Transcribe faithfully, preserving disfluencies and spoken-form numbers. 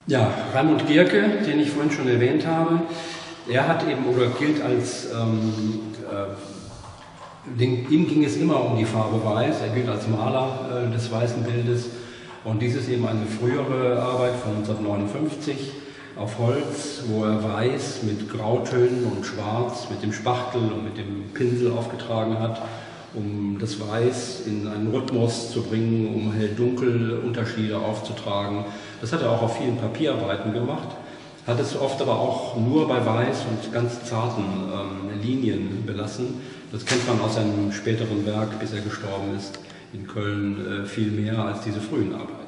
Ja, Raimund Gierke, den ich vorhin schon erwähnt habe, er hat eben oder gilt als, ähm, äh, den, ihm ging es immer um die Farbe Weiß, er gilt als Maler äh, des weißen Bildes und dies ist eben eine frühere Arbeit von neunzehnhundertneunundfünfzig auf Holz, wo er Weiß mit Grautönen und Schwarz, mit dem Spachtel und mit dem Pinsel aufgetragen hat, um das Weiß in einen Rhythmus zu bringen, um Hell-Dunkel-Unterschiede aufzutragen. Das hat er auch auf vielen Papierarbeiten gemacht, hat es oft aber auch nur bei Weiß und ganz zarten ähm, Linien belassen. Das kennt man aus seinem späteren Werk, bis er gestorben ist, in Köln, äh, viel mehr als diese frühen Arbeiten.